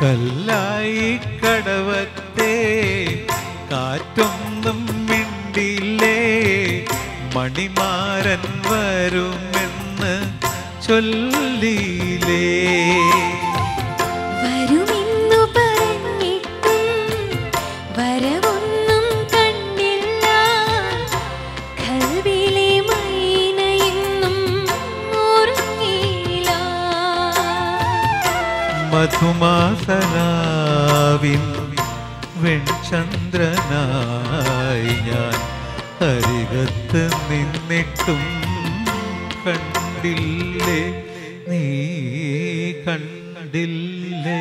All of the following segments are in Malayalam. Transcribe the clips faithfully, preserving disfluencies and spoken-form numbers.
കല്ലായി കടവത്തെ കാറ്റൊന്നും മിണ്ടില്ലേ, മണിമാരൻ വരുമെന്ന് ചൊല്ലിയില്ലേ. വരുമെന്നു പറഞ്ഞിട്ടും വരവൊന്നും കണ്ടില്ല, കൽവിലെ മൈനയെന്നും ഉറങ്ങിയില്ല. മധുമാസരാവിൻ വെൺചന്ദ്രനായി ഞാൻ അരികത്ത് നിന്നിട്ടും കണ്ടില്ലേ, നീ കണ്ടില്ലേ.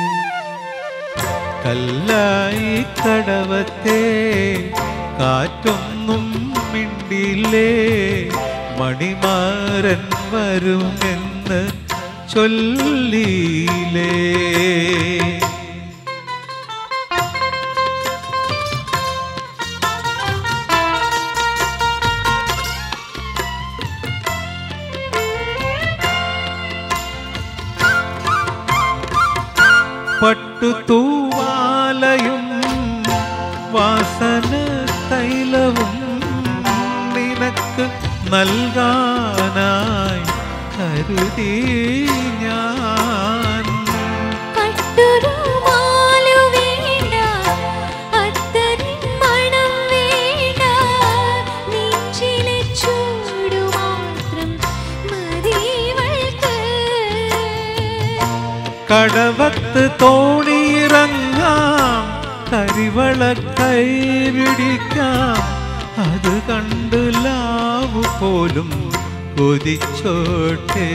കല്ലായി കടവത്തെ കാറ്റൊന്നും മിണ്ടില്ലേ, മണിമാരൻ വരുമെന്ന് ചൊല്ലിയില്ലേ. പട്ടുതൂവാലയും വാസന തൈലവും നിനക്ക് നൽകാനായി കരുതി ഞാൻ. പട്ടുരുമാലു വേണ്ട, അത്തരിൻ മണം വേണ്ട, നെഞ്ചിലെ ചൂടു മാത്രം മതിവൾക്ക്. കടവത്ത് തോണിയിറങ്ങാം, കരിവള കൈപിടിക്കാം, അത് കണ്ട് ലാവു പോലും കൊതിച്ചോട്ടെ.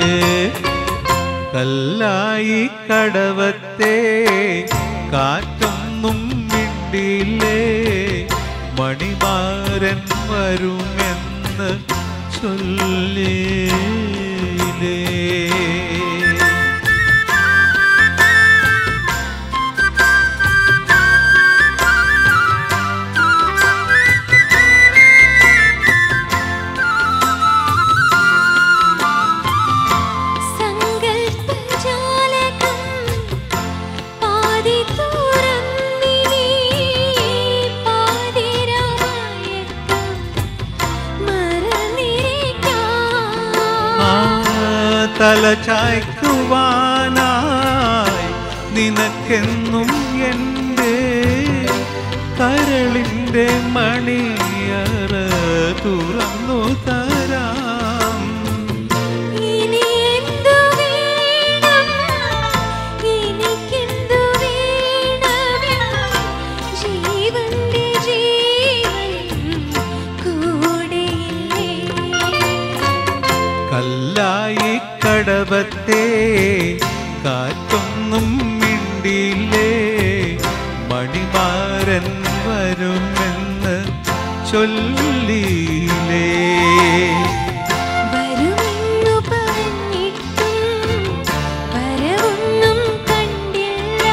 കല്ലായി കടവത്തെ കാറ്റൊന്നും മിണ്ടില്ലേ, മണിമാരൻ വരുമെന്ന് ചൊല്ലിയില്ലേ. തല ചായ്ക്കുവാനായി നിനക്കെന്നും എൻ്റെ കരളിൻ്റെ മണിയറ തുറന്നു തരാം. ഇനി എന്തു വേണം, എനിക്കെന്തു വേണം, ജീവന്റെ ജീവൻ കൂടെയില്ലേ. കല്ലായി കടവത്തെ കാറ്റൊന്നും മിണ്ടില്ലേ, മണിമാരൻ വരുമെന്ന് ചൊല്ലിയില്ലേ. വരുമെന്നു പറഞ്ഞിട്ടും വരവൊന്നും കണ്ടില്ല,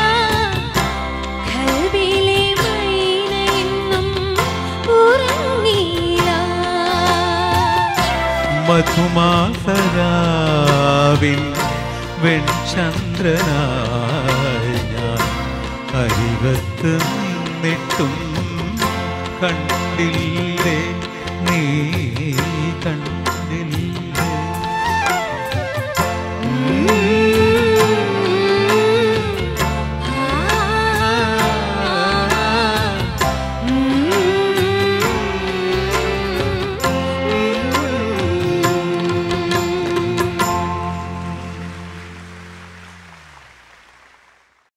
കൽവിലെ മൈനയെന്നും ഉറങ്ങിയില്ല. മധുമാസരാവിൻ വെൺചന്ദ്രനായി ഞാൻ അരികത്ത് നിന്നിട്ടും കണ്ടില്ലേ, നീ